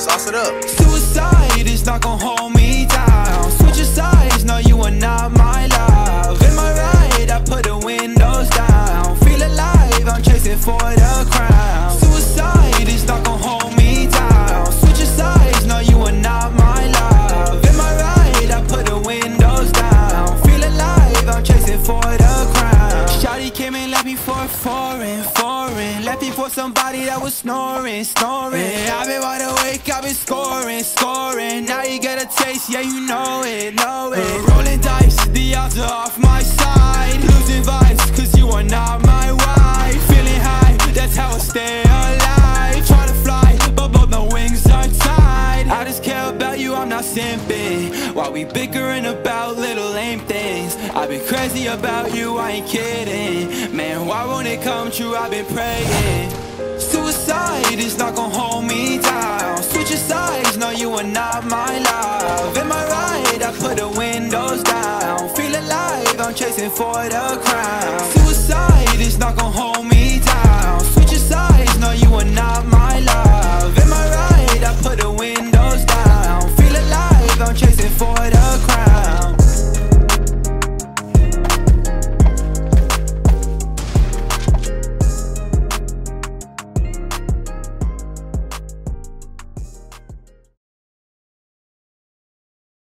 sauce it up. Suicide is not gonna hold me down. Switch your sides, no, you are not my love. Am I right? I put the windows down. Feel alive, I'm chasing for the crown. Suicide is not gonna hold me down. Switch your sides, no, you are not my love. Am I right? I put the windows down. Feel alive, I'm chasing for the crown. Shawty came and left me for foreign. Left me for somebody that was snoring. Yeah, I've been wide awake, I've been scoring. Now you get a taste, yeah, you know it. Rolling dice, the odds are off my side. Losing vibes, cause you are not my wife. Feeling high, that's how I stay alive. Try to fly, but both my wings are tied. I just care about you, I'm not simping. While we bickering about little lame things, I've been crazy about you, I ain't kidding. Man, why won't it come true, I've been praying. Suicide is not gonna hold me down. Switch your sides, no, you are not my love. Am I right? I put the windows down. Feel alive, I'm chasing for the